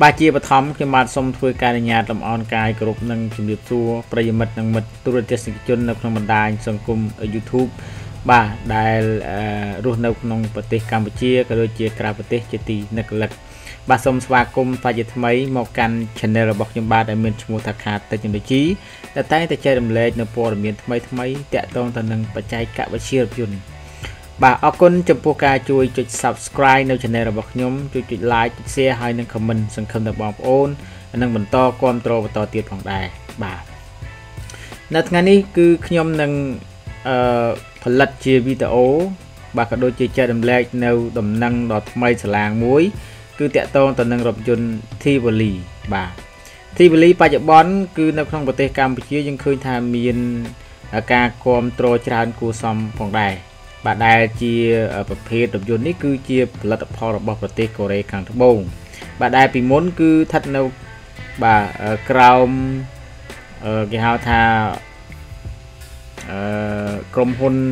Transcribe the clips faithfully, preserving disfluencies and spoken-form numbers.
ba chia bậc thом khi mà xong thuê cài nhà làm on cài group nâng chuẩn bị tour bây mật nâng mật tour test chôn nâng trongបណ្ដាញសង្គម YouTube បាទដែលរស់នៅក្នុងប្រទេសកម្ពុជាក៏ដូចជាក្រៅប្រទេសជាទីនឹកលឹកបាទសូមស្វាគមន៍សាជាថ្មីមកកាន់ Channel របស់ខ្ញុំបាទដែលមានឈ្មោះថា Kha Technology ដែលតែងតែចែករំលែកនៅព័ត៌មានថ្មីថ្មីតាក់ទងទៅនឹងបច្ចេកវិទ្យារថយន្តបាទអរគុណចំពោះការជួយចុច Subscribe នៅ Channel របស់ខ្ញុំជួយចុច Like ចុច Share ហើយនិង Comment សង្ឃឹមថាបងប្អូននឹងបន្តគាំទ្របន្តទៀតផងដែរបាទនៅថ្ងៃនេះគឺខ្ញុំនឹងអឺផលិតជាវីដេអូបាទក៏ដូចជាចែករំលែកនៅដំណឹងដ៏ថ្មីឆ្លាងមួយគឺតាក់ទងទៅនឹងរថយន្ត Tivoli បាទ Tivoli បច្ចុប្បន្នគឺនៅក្នុងប្រទេសកម្ពុជាយើងឃើញថាមានការគាំទ្រច្រើនគួរសមផងដែរបាទដែលជាប្រភេទរថយន្តនេះគឺជាផលិតផលរបស់ប្រទេសកូរ៉េខាងត្បូងបាទដែលពីមុនគឺស្ថិតនៅបាទក្រោមគេហៅថាអឺក្រុមហ៊ុន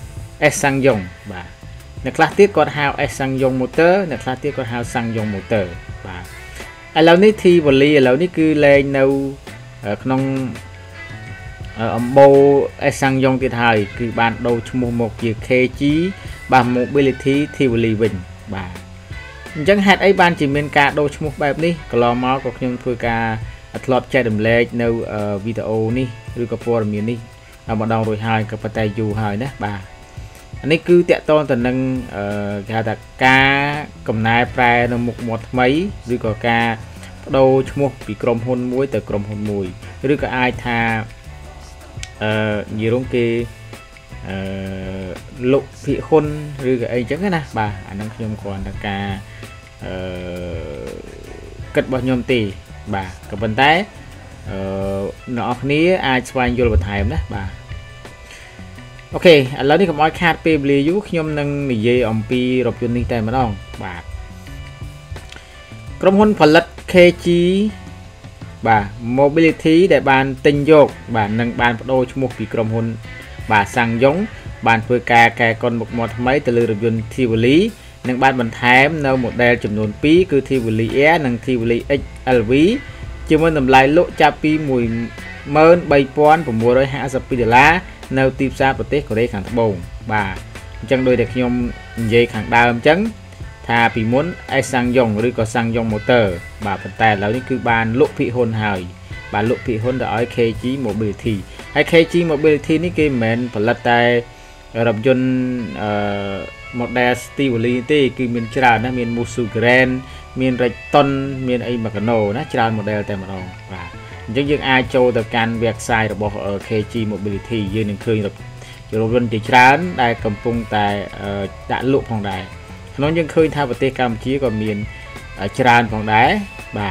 S Sangyong បាទអ្នកខ្លះទៀតគាត់ហៅ S Sangyong Motor អ្នកខ្លះទៀតគាត់ហៅ Sangyong Motor បាទឥឡូវនេះ Tivoli ឥឡូវនេះគឺលែងនៅក្នុងអំបូរ S Sangyong ទៀតហើយគឺបានដូរឈ្មោះមកជា K G បាទ Mobility Tivoli វិញបាទអញ្ចឹងហេតុអីបានជាមានការដូរឈ្មោះបែបនេះកន្លងមកក៏ខ្ញុំធ្វើការធ្លាប់ចែករំលែកនៅវីដេអូនេះឬក៏ព័ត៌មាននេះម្ដងរួចហើយក៏ប៉ុន្តែយូរហើយណាបាទអានេះគឺតាក់ទងទៅនឹងគេហៅថាការកំណែប្រែនៅមុខមាត់ថ្មីឬក៏ការបដូរឈ្មោះពីក្រុមហ៊ុនមួយទៅក្រុមហ៊ុនមួយឬក៏អាចថាអឺនិយាយរងគេអឺលោកភិហ៊ុនឬក៏អីចឹងណាបាទអាហ្នឹងខ្ញុំគ្រាន់តែការអឺគិតរបស់ខ្ញុំទេបាទក៏ប៉ុន្តែអឺអ្នកនរគ្នាអាចស្វែងយល់បន្ថែមណាបាទអូខេឥឡូវនេះកុំឲ្យខាតពេលវេលាយូរខ្ញុំនឹងនិយាយអំពីរថយន្តនេះតែម្ដងបាទក្រុមហ៊ុនផលិត K G បាទ Mobility ដែលបានទិញយកបាទនឹងបានបដូរឈ្មោះពីក្រុមហ៊ុនបាទ Sangyong បានធ្វើការកែកុនមុខមាត់ថ្មីទៅលើរថយន្ត Tivoli និងបានបន្ថែមនៅ model ចំនួនពីរគឺ Tivoli Air និង Tivoli X L V ជាមួយតម្លៃលក់ចាប់ពី មួយម៉ឺនបីពាន់ប្រាំមួយរយហាសិបពីរដុល្លារនៅទីផ្សារប្រទេសកូរ៉េខាងត្បូងបាទអញ្ចឹងដោយតែខ្ញុំនិយាយខាងដើមអញ្ចឹងថាពីមុន S Sangyong ឬក៏ Sangyong Motor បាទប៉ុន្តែឥឡូវនេះគឺបានលក់ភិហ៊ុនហើយបាទលក់ភិហ៊ុនទៅឲ្យ K G Mobility ហើយ K G Mobility នេះគេមិនមែនផលិតតែរថយន្តអឺ model Tivoli ទេគឺមានច្រើនណាស់មាន Musu Grand មាន Recton មានអី Magno ណាច្រើន model តែម្ដងបាទអញ្ចឹងយើងអាចចូលទៅកាន់ website របស់ K G Mobility យើងនឹងឃើញរថយន្តជាច្រើនដែលកំពុងតែដាក់លក់ផងដែរក្នុងយើងឃើញថាប្រទេសកម្ពុជាក៏មានច្រើនផងដែរបាទ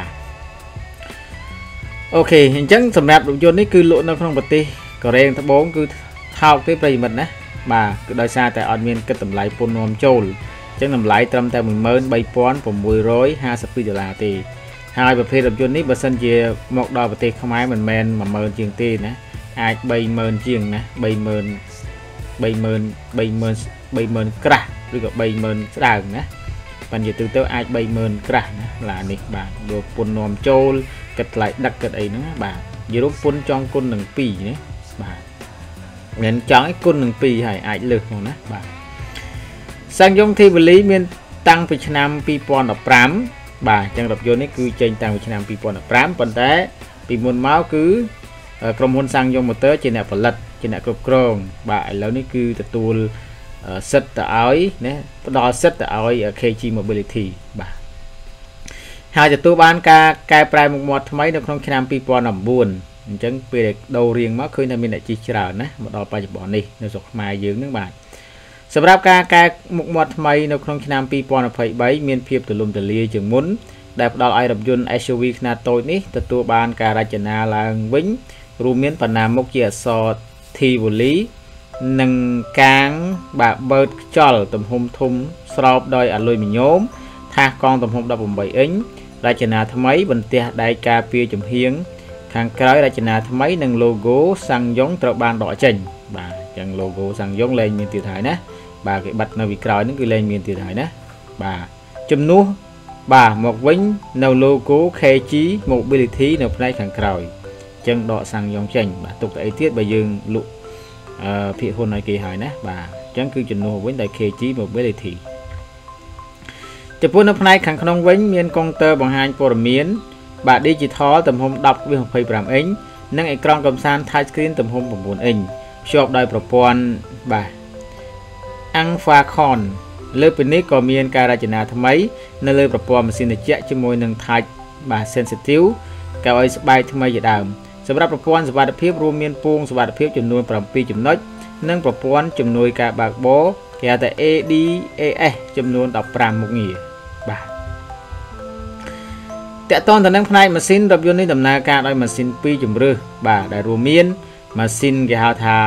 អូខេអញ្ចឹងសម្រាប់រថយន្តនេះគឺលក់នៅក្នុងប្រទេសកូរ៉េត្បូងគឺថោកទេប្រិយមិត្តណាបាទគឺដោយសារតែអត់មានគិតតម្លៃពន្ធនាំចូលអញ្ចឹងតម្លៃត្រឹមតែមួយម៉ឺនបីពាន់ប្រាំមួយរយហាសិបពីរដុល្លារទេហើយប្រភេទរថយន្តនេះបើសិនជាមកដល់ប្រទេសខ្មែរមិនមែនមួយម៉ឺនជាងទេណាអាចបីម៉ឺនជាងណាបីម៉ឺនបីម៉ឺនបីម៉ឺនបីម៉ឺនក្រាស់ឬក៏បីម៉ឺនស្ដើងណាបញ្ជាទូទៅអាចបីម៉ឺនក្រាស់ណាឡានេះបាទយកពន្ធនាំចូលគិតថ្លៃដឹកគិតអីហ្នឹងបាទនិយាយរួមពន្ធចង់គុណនឹងពីរណាបាទមិនចង់ឲ្យគុណនឹងពីរហើយអាចលើសមកណាបាទ Sangyong Tivoli មានតាំងពីឆ្នាំពីរពាន់ដប់ប្រាំបាទអញ្ចឹងរថយន្តនេះគឺចេញតាំងពីឆ្នាំពីរពាន់ដប់ប្រាំប៉ុន្តែពីមុនមកគឺក្រុមហ៊ុន Sangyong Motor ជាអ្នកផលិតជាអ្នកគ្រប់គ្រងបាទឥឡូវនេះគឺទទួលសិទ្ធិទៅឲ្យណាផ្ដល់សិទ្ធិទៅឲ្យ K G Mobility បាទហើយទទួលបានការកែប្រែមុខមាត់ថ្មីនៅក្នុងឆ្នាំពីរពាន់ដប់បួនអញ្ចឹងពេលដូររៀងមកឃើញថាមានអ្នកជិះច្រើនណាមកដល់បច្ចុប្បន្ននេះនៅស្រុកខ្មែរយើងហ្នឹងបាទសម្រាប់ការកែមុខមាត់ថ្មីនៅក្នុងឆ្នាំពីរពាន់ยี่สิบสามមានភាពទូលំទូលាយជាងមុនដែលផ្ដល់ឲ្យរថយន្ត S U V ខ្នាតតូចនេះទទួលបានការរចនាឡើងវិញរួមមានបណ្ណាមុខជាអក្សរ Tivoli និងកាងបាទបើកខ្យល់ទំហំធំស្រោបដោយអាលុយមីញ៉ូមថាសកង់ទំហំដប់ប្រាំបីអ៊ីនរចនាថ្មីបន្ទះដែកការពារចំហៀងខាងក្រោយរចនាថ្មីនិង logo Sangyong ត្រូវបានដកចេញបាទអញ្ចឹង logo Sangyong លែងមានទៀតហើយណាបាទគេបាត់នៅពីក្រោយហ្នឹងគឺលែងមានទៀតហើយណាបាទជំនួស bà một vĩnh nâu logo kê chí mobility nâu play khẳng kroi chân đọ sang dòng chành bà tục tại tiết bà dương lụ phía hôn này kỳ hỏi nè bà chẳng cứ chừng nô vĩnh đại kê chí mobility chụp phun nâu play khẳng khăn vĩnh miền công tơ bằng hai bộ miến bà digital tầm hôm đọc với học phây bàm ính nâng icon cầm san touchscreen tầm hôm bằng bốn inch shop đòi propon bà ăn pha conលើពីនេះក៏មានការរចនាថ្មីនៅលើប្រព័ន្ធម៉ាស៊ីនត្រជាក់ជាមួយនឹង touch បាទ sensitive កៅឲ្យស្បែកថ្មីជាដើមសម្រាប់ប្រព័ន្ធសុវត្ថិភាពរួមមានពងសុវត្ថិភាពចំនួនbảyចំណុចនិងប្រព័ន្ធជំនួយការបើកបរគេហៅថា A D A S ចំនួន15មុខងារបាទតកតងទៅនឹងផ្នែកម៉ាស៊ីនរថយន្តនេះដំណើរការដោយម៉ាស៊ីនពីរជម្រើសបាទដែលរួមមានម៉ាស៊ីនគេហៅថា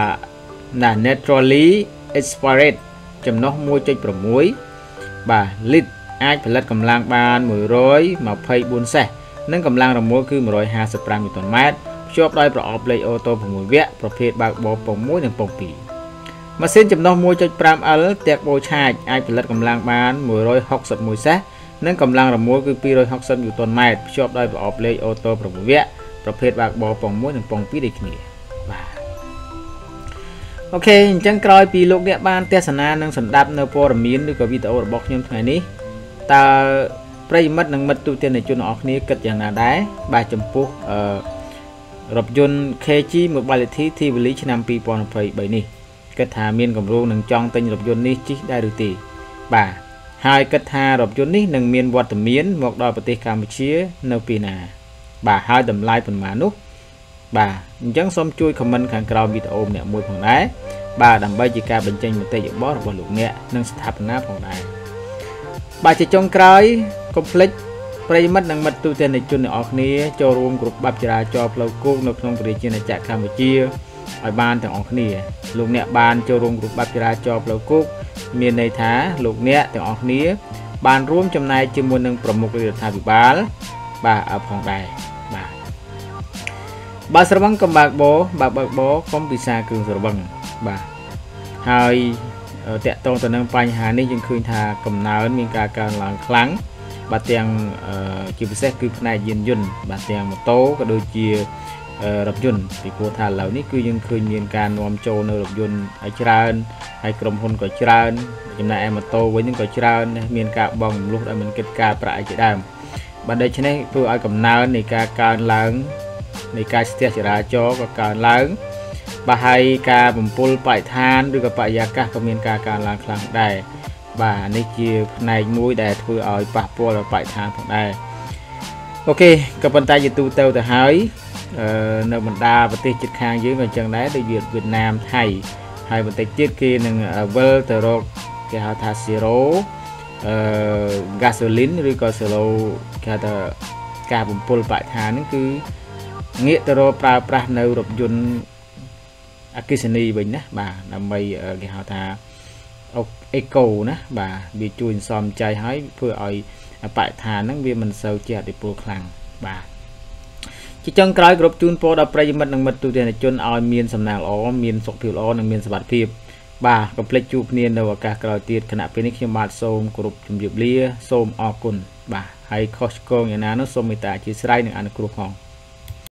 naturally aspirate ចំណុះ một phẩy sáu បាទ lit អាចផលិតកម្លាំងបានmột trăm hai mươi tưសេសនិងកម្លាំងរមុលគឺmột trăm hai mươi lăm នីវ៉ុនម៉ែត្រភ្ជាប់ដោយប្រអប់លេខអូតូsáuវគ្គប្រភេទបើកបរពងមួយនិងពងពីរម៉ាស៊ីនចំណុះ một phẩy năm L តាក់បូឆាចអាចផលិតកម្លាំងបានmột trăm sáu mươi mốtសេសនិងកម្លាំងរមុលគឺtwo hundred sixtyនីវ៉ុនម៉ែត្រភ្ជាប់ដោយប្រអប់លេខអូតូsáuវគ្គប្រភេទបើកបរពងមួយនិងពងពីរដូចគ្នាបាទអូខេអញ្ចឹងក្រោយពីលោកអ្នកបានទស្សនានិងសម្ដាប់នៅព័ត៌មានឬក៏វីដេអូរបស់ខ្ញុំថ្ងៃនេះតើប្រិយមិត្តនិងមិត្តទូទាំងជនទាំងអស់គ្នាគិតយ៉ាងណាដែរបាទចំពោះអឺរថយន្ត K G Mobility ធី វី แอล ឆ្នាំtwo thousand twenty-threeនេះគិតថាមានកម្រោងនឹងចង់ទិញរថយន្តនេះជិះដែរឬទេបាទហើយគិតថារថយន្តនេះនឹងមានវត្តមានមកដល់ប្រទេសកម្ពុជានៅពេលណាបាទហើយតម្លៃប៉ុន្មាននោះបាទអញ្ចឹងសូមជួយ comment ខាងក្រោមវីដេអូម្នាក់មួយផងដែរបាទដើម្បីជាការបញ្ចេញមតិយោបល់របស់លោកអ្នកនិងស្ថាបនាផងដែរបាទជាចុងក្រោយកុំភ្លេចប្រិយមិត្តនិងមិត្តទូទាំងជនទាំងអស់គ្នាចូលរួមគ្រប់បាប់ចរាចរណ៍ផ្លូវគោកនៅក្នុងប្រជាជាតិកម្ពុជាឲ្យបានទាំងអស់គ្នាលោកអ្នកបានចូលរួមគ្រប់បាប់ចរាចរណ៍ផ្លូវគោកមានន័យថាលោកអ្នកទាំងអស់គ្នាបានរួមចំណែកជាមួយនឹងប្រមុខរដ្ឋាភិបាលបាទអើផងដែរបាទបើស្រវឹងកំបើកបោបើបើកបោកុំពិសាគ្រឿងស្រវឹងបាទហើយតកតងទៅនឹងបញ្ហានេះយើងឃើញថាកំណើនមានការកើនឡើងខ្លាំងបាទទាំងជាពិសេសគឺផ្នែកយានយន្តបាទទាំងម៉ូតូក៏ដូចជារថយន្តពីព្រោះថាឥឡូវនេះគឺយើងឃើញមានការនាំចូលនៅរថយន្តឲ្យច្រើនហើយក្រុមហ៊ុនក៏ច្រើនចំណែកឯម៉ូតូវិញក៏ច្រើនមានការបង់រំលោះដោយមិនគិតការប្រាក់ជាដើមបាទដូច្នេះធ្វើឲ្យកំណើននៃការកើនឡើងនៃការស្ទះចរាចរណ៍ក៏កើនឡើងបាទហើយការបំពុលបរិស្ថានឬក៏បរិយាកាសក៏មានការកើនឡើងខ្លាំងដែរបាទនេះជាផ្នែកមួយដែលធ្វើឲ្យប៉ះពាល់ដល់បរិស្ថានផងដែរអូខេក៏ប៉ុន្តែជាទូទៅទៅហើយនៅបណ្ដាប្រទេសជិតខាងយើងក៏អញ្ចឹងដែរដូចវៀតណាមថៃហើយបន្តិចទៀតគេនឹងវិលទៅរកគេហៅថា zero អឺ gasoline ឬក៏ zero គេហៅថាការបំពុលបរិស្ថានហ្នឹងគឺងាកទៅរកប្រើប្រាស់នៅរថយន្តអគ្គិសនីវិញណាបាទដើម្បីគេហៅថាអេកូណាបាទវាជួយសំចៃឲ្យធ្វើឲ្យបរិស្ថានហ្នឹងវាមិនសូវជាឥទ្ធិពលខ្លាំងបាទជាចុងក្រោយគ្រប់ជូនពរដល់ប្រិយមិត្តនិងមិត្តទូទាំងជនឲ្យមានសំណាងល្អមានសុខភាពល្អនិងមានសុវត្ថិភាពបាទកុំភ្លេចជួបគ្នានៅឱកាសក្រោយទៀតគណៈពេលនេះខ្ញុំបាទសូមគោរពជម្រាបលាសូមអរគុណបាទហើយខុសឆ្គងយ៉ាងណានោះសូមមេត្តាអធិស្ឋាននិងអនុគ្រោះផង